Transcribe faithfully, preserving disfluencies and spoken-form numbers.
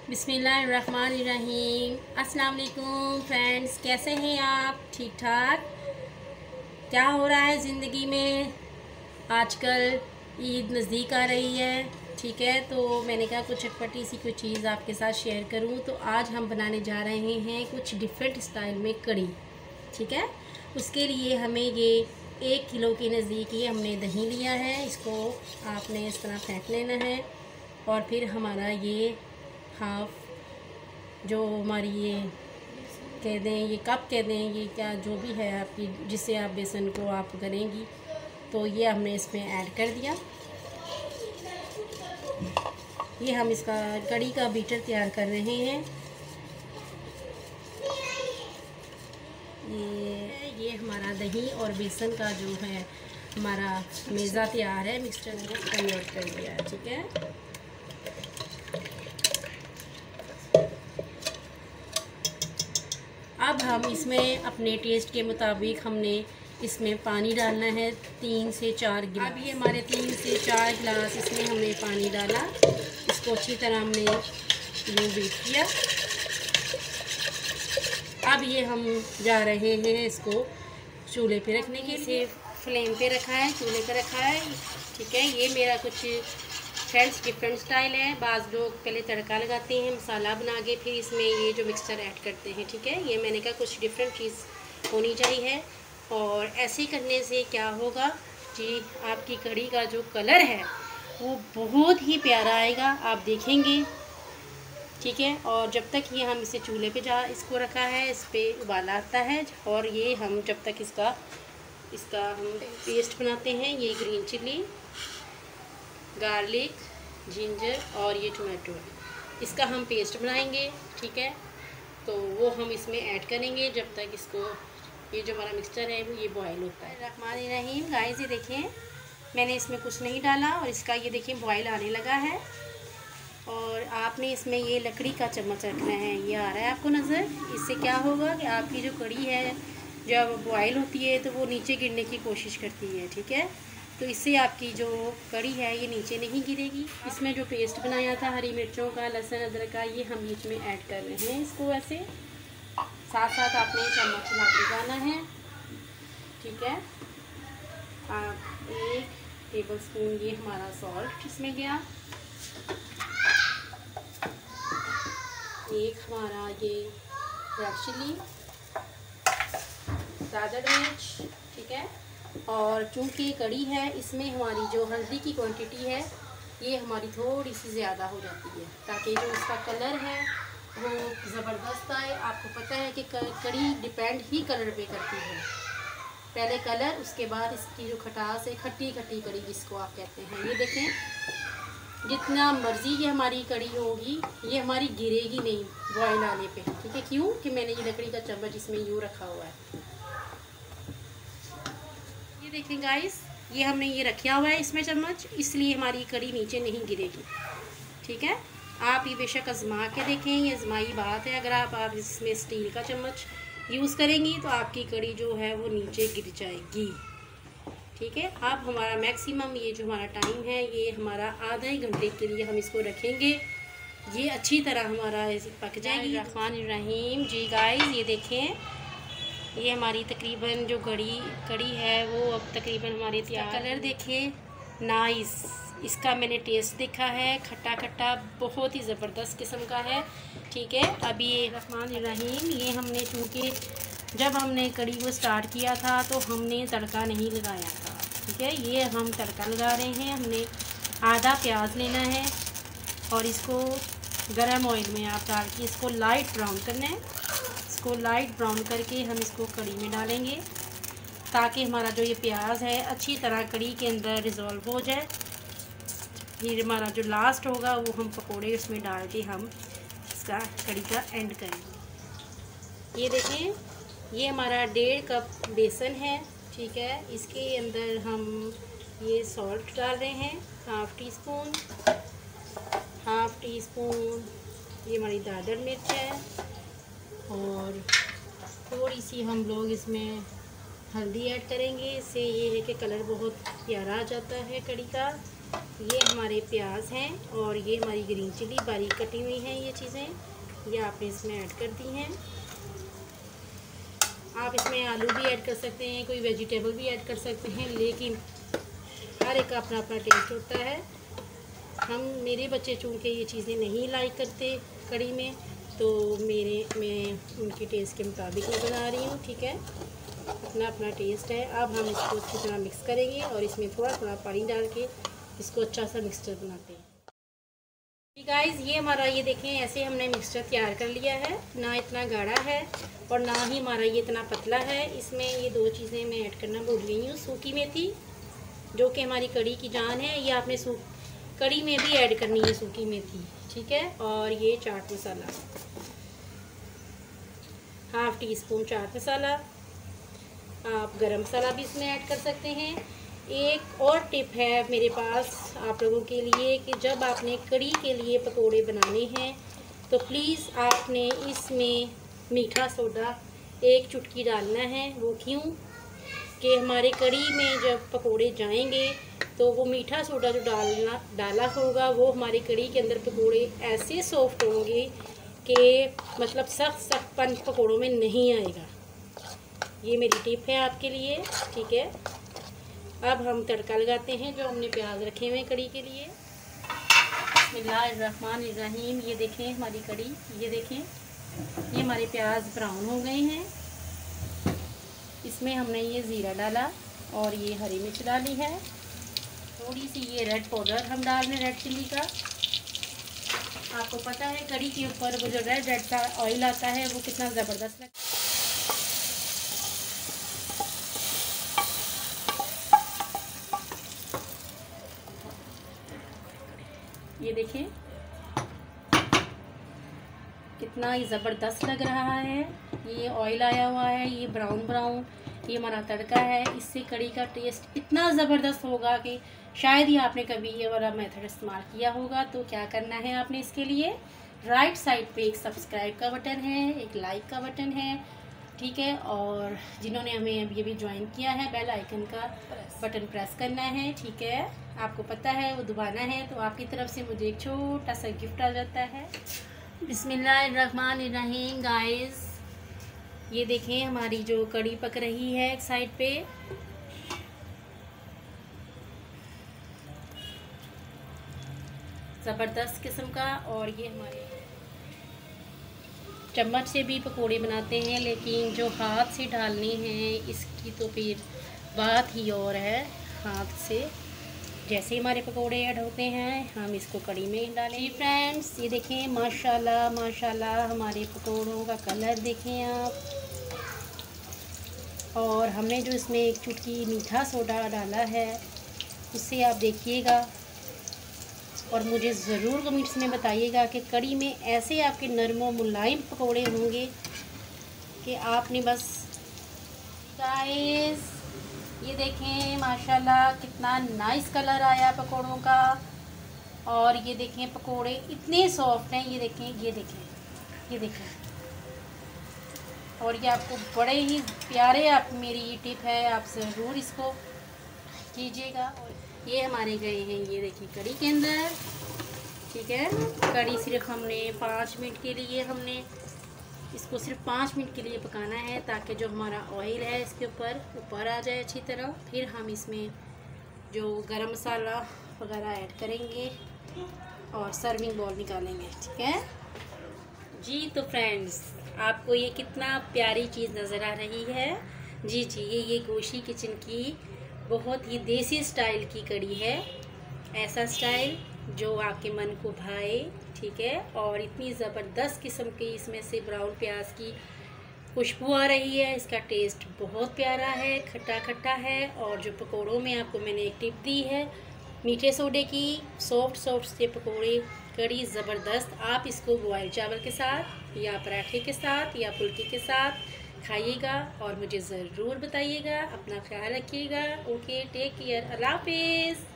बिस्मिल्लाहिर्रहमानिर्रहीम। अस्सलाम वालेकुम फ्रेंड्स, कैसे हैं आप? ठीक ठाक? क्या हो रहा है ज़िंदगी में आजकल? ईद नज़दीक आ रही है, ठीक है, तो मैंने कहा कुछ चटपटी सी कोई चीज़ आपके साथ शेयर करूं। तो आज हम बनाने जा रहे हैं कुछ डिफरेंट स्टाइल में कड़ी, ठीक है। उसके लिए हमें ये एक किलो के नज़दीक ये हमने दही लिया है। इसको आपने इस तरह फेंट लेना है और फिर हमारा ये हाफ जो हमारी ये कह दें, ये कप कह दें, ये क्या जो भी है आपकी, जिससे आप बेसन को आप करेंगी, तो ये हमने इसमें ऐड कर दिया। ये हम इसका कड़ी का बीटर तैयार कर रहे हैं। ये ये हमारा दही और बेसन का जो है हमारा मेज़ा तैयार है, मिक्सचर में कन्वर्ट कर दिया है, ठीक है। अब हम इसमें अपने टेस्ट के मुताबिक हमने इसमें पानी डालना है, तीन से चार गिलास। अब ये हमारे तीन से चार गिलास इसमें हमने पानी डाला। इसको अच्छी तरह हमने यूँ बीट किया। अब ये हम जा रहे हैं इसको चूल्हे पे रखने के लिए। फ्लेम पे रखा है, चूल्हे पे रखा है, ठीक है। ये मेरा कुछ फ्रेंड्स डिफरेंट स्टाइल है। बाज़ लोग पहले तड़का लगाते हैं मसाला बना के, फिर इसमें ये जो मिक्सचर ऐड करते हैं, ठीक है। ये मैंने कहा कुछ डिफरेंट चीज़ होनी चाहिए। और ऐसे करने से क्या होगा जी, आपकी कड़ी का जो कलर है वो बहुत ही प्यारा आएगा, आप देखेंगे, ठीक है। और जब तक ये हम इसे चूल्हे पे जा इसको रखा है, इस पर उबाला आता है और ये हम जब तक इसका इसका हम पेस्ट बनाते हैं, ये ग्रीन चिली, गार्लिक, जिंजर और ये टोमेटो, इसका हम पेस्ट बनाएंगे, ठीक है। तो वो हम इसमें ऐड करेंगे जब तक इसको, ये जो हमारा मिक्सचर है वो ये बॉयल होता है। रहमानिर्रहीम गाइस, ये देखें मैंने इसमें कुछ नहीं डाला और इसका ये देखें बॉयल आने लगा है। और आपने इसमें ये लकड़ी का चम्मच रखना है, ये आ रहा है आपको नज़र। इससे क्या होगा कि आपकी जो कड़ी है जब बॉयल होती है तो वो नीचे गिरने की कोशिश करती है, ठीक है। तो इससे आपकी जो कड़ी है ये नीचे नहीं गिरेगी। इसमें जो पेस्ट बनाया था हरी मिर्चों का, लहसुन अदरक का, ये हम बीच में ऐड कर रहे हैं इसको ऐसे। साथ साथ आपने चम्मच चलाते जाना है, ठीक है। आप एक टेबल स्पून ये हमारा सॉल्ट इसमें गया, एक हमारा ये रेड चिली, दादड़ मिर्च, ठीक है। और चूँकि कड़ी है इसमें हमारी जो हल्दी की क्वांटिटी है ये हमारी थोड़ी सी ज़्यादा हो जाती है, ताकि जो इसका कलर है वो ज़बरदस्त आए। आपको पता है कि कड़ी डिपेंड ही कलर पे करती है, पहले कलर, उसके बाद इसकी जो खटास है, खट्टी खट्टी कड़ी जिसको आप कहते हैं। ये देखें, जितना मर्ज़ी ये हमारी कड़ी होगी ये हमारी गिरेगी नहीं बॉयल आने पे, ठीक है। क्यों कि मैंने ये लकड़ी का चम्मच इसमें यूँ रखा हुआ है। ये देखें गाइस, ये हमने ये रखा हुआ है इसमें चम्मच, इसलिए हमारी कड़ी नीचे नहीं गिरेगी, ठीक है। आप ये बेशक आजमा के देखें, ये आजमाई बात है। अगर आप आप इसमें स्टील का चम्मच यूज़ करेंगी तो आपकी कड़ी जो है वो नीचे गिर जाएगी, ठीक है। अब हमारा मैक्सिमम ये जो हमारा टाइम है ये हमारा आधे घंटे के लिए हम इसको रखेंगे, ये अच्छी तरह हमारा पक जाएगी। रहमानिर्रहीम जी गाइस, ये देखें ये हमारी तकरीबन जो कड़ी कड़ी है वो अब तकरीबन हमारी तैयार। कलर देखें, नाइस, इसका मैंने टेस्ट देखा है, खट्टा खट्टा बहुत ही ज़बरदस्त किस्म का है, ठीक है। अभी ये रहमानिर्रहीम ये हमने, चूँकि जब हमने कड़ी को स्टार्ट किया था तो हमने तड़का नहीं लगाया था, ठीक है। ये हम तड़का लगा रहे हैं। हमने आधा प्याज लेना है और इसको गरम ऑयल में आप डाल के इसको लाइट ब्राउन करना है। इसको लाइट ब्राउन करके हम इसको कड़ी में डालेंगे ताकि हमारा जो ये प्याज है अच्छी तरह कड़ी के अंदर रिज़ॉल्व हो जाए। फिर हमारा जो लास्ट होगा वो हम पकोड़े उसमें डाल के हम इसका कड़ी का एंड करेंगे। ये देखें, ये हमारा डेढ़ कप बेसन है, ठीक है। इसके अंदर हम ये सॉल्ट डाल रहे हैं, half teaspoon, half teaspoon ये हमारी दादड़ मिर्च है और थोड़ी सी हम लोग इसमें हल्दी ऐड करेंगे। इससे ये है कि कलर बहुत प्यारा आ जाता है कड़ी का। ये हमारे प्याज हैं और ये हमारी ग्रीन चिली बारीक कटी हुई हैं। ये चीज़ें ये आपने इसमें ऐड कर दी हैं। आप इसमें आलू भी ऐड कर सकते हैं, कोई वेजिटेबल भी ऐड कर सकते हैं, लेकिन हर एक का अपना अपना टेस्ट होता है। हम मेरे बच्चे चूँकि ये चीज़ें नहीं लाइक करते कड़ी में, तो मेरे मैं उनके टेस्ट के मुताबिक मैं बना रही हूँ। ठीक है, अपना अपना टेस्ट है। अब हम इसको अच्छी तरह मिक्स करेंगे और इसमें थोड़ा थोड़ा पानी डाल के इसको अच्छा सा मिक्सचर बनाते हैं। ठीक गाइस, ये हमारा ये देखें ऐसे हमने मिक्सचर तैयार कर लिया है। ना इतना गाढ़ा है और ना ही हमारा ये इतना पतला है। इसमें ये दो चीज़ें मैं ऐड करना भूल गई हूँ। सूखी मेथी जो कि हमारी कड़ी की जान है, ये आपने सूख कड़ी में भी ऐड करनी है सूखी मेथी। ठीक है, और ये chaat masala, half teaspoon chaat masala. आप गरम मसाला भी इसमें ऐड कर सकते हैं। एक और टिप है मेरे पास आप लोगों के लिए कि जब आपने कड़ी के लिए पकोड़े बनाने हैं तो प्लीज़ आपने इसमें मीठा सोडा एक चुटकी डालना है। वो क्यों कि हमारे कड़ी में जब पकोड़े जाएंगे तो वो मीठा सोडा जो डालना डाला होगा वो हमारी कड़ी के अंदर पकोड़े ऐसे सॉफ्ट होंगे कि मतलब सख्त सख्तपन पकोड़ों में नहीं आएगा। ये मेरी टिप है आपके लिए। ठीक है, अब हम तड़का लगाते हैं जो हमने प्याज रखे हुए हैं कड़ी के लिए। बिस्मिल्लाहिर्रहमानिर्रहीम। ये देखें हमारी कड़ी, ये देखें ये हमारे प्याज ब्राउन हो गए हैं। इसमें हमने ये ज़ीरा डाला और ये हरी मिर्च डाली है। थोड़ी सी ये रेड पाउडर हम डाल रहे हैं, रेड चिल्ली का। आपको पता है कड़ी के ऊपर वो जो रेड रेड का ऑयल आता है वो कितना ज़बरदस्त लगता है। ये देखें कितना ही ज़बरदस्त लग रहा है। ये ऑयल आया हुआ है, ये ब्राउन ब्राउन, ये हमारा तड़का है। इससे कड़ी का टेस्ट इतना ज़बरदस्त होगा कि शायद ही आपने कभी ये वाला मेथड इस्तेमाल किया होगा। तो क्या करना है आपने इसके लिए, राइट साइड पे एक सब्सक्राइब का बटन है, एक लाइक का बटन है। ठीक है, और जिन्होंने हमें अभी अभी ज्वाइन किया है बेल आइकन का बटन प्रेस करना है। ठीक है, आपको पता है वो दबाना है तो आपकी तरफ से मुझे एक छोटा सा गिफ्ट आ जाता है। बिस्मिल्लाहिर्रहमानिर्रहीम गाइस, ये देखें हमारी जो कड़ी पक रही है एक साइड पे। ज़बरदस्त किस्म का। और ये हमारे चम्मच से भी पकोड़े बनाते हैं, लेकिन जो हाथ से डालने हैं इसकी तो फिर बात ही और है। हाथ से जैसे हमारे पकोड़े ऐड होते हैं हम इसको कड़ी में डालें। जी फ्रेंड्स, ये देखें माशाल्लाह माशाल्लाह हमारे पकोड़ों का कलर देखें आप। और हमने जो इसमें एक चुटकी मीठा सोडा डाला है उससे आप देखिएगा और मुझे ज़रूर कमेंट्स में बताइएगा कि कड़ी में ऐसे आपके नरम व मुलायम पकोड़े होंगे कि आपने बस। गाइस ये देखें माशाल्लाह कितना नाइस कलर आया पकोड़ों का। और ये देखें पकोड़े इतने सॉफ्ट हैं। ये देखें ये देखें ये देखें और ये आपको बड़े ही प्यारे, आप मेरी ये टिप है, आप ज़रूर इसको कीजिएगा। और ये हमारे गए हैं ये देखिए कड़ी के अंदर। ठीक है, कड़ी सिर्फ हमने पाँच मिनट के लिए हमने इसको सिर्फ पाँच मिनट के लिए पकाना है ताकि जो हमारा ऑयल है इसके ऊपर ऊपर आ जाए अच्छी तरह। फिर हम इसमें जो गरम मसाला वगैरह ऐड करेंगे और सर्विंग बॉल निकालेंगे। ठीक है जी। तो फ्रेंड्स आपको ये कितना प्यारी चीज़ नज़र आ रही है। जी जी ये ये गोशी किचन की बहुत ही देसी स्टाइल की कड़ी है। ऐसा स्टाइल जो आपके मन को भाए। ठीक है, और इतनी ज़बरदस्त किस्म की इसमें से ब्राउन प्याज की खुशबू आ रही है। इसका टेस्ट बहुत प्यारा है, खट्टा खट्टा है। और जो पकोड़ों में आपको मैंने एक टिप दी है मीठे सोडे की, सॉफ्ट सॉफ्ट से पकोड़े कड़ी ज़बरदस्त। आप इसको बॉयल चावल के साथ या पराठे के साथ या फुल्के के साथ खाइएगा और मुझे ज़रूर बताइएगा। अपना ख्याल रखिएगा। ओके, टेक केयर, अल्लाह हाफिज़।